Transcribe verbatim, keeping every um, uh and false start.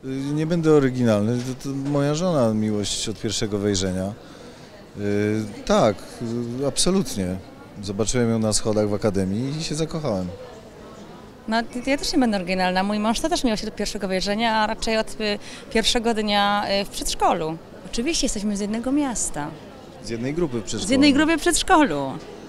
Y, Nie będę oryginalny, to, to moja żona, miłość od pierwszego wejrzenia. Y, tak, y, absolutnie. Zobaczyłem ją na schodach w akademii i się zakochałem. No, ja też nie będę oryginalna. Mój mąż to też miał się do pierwszego wejrzenia, a raczej od y, pierwszego dnia y, w przedszkolu. Oczywiście jesteśmy z jednego miasta, Z jednej grupy z przedszkolnej. jednej grupy w przedszkolu.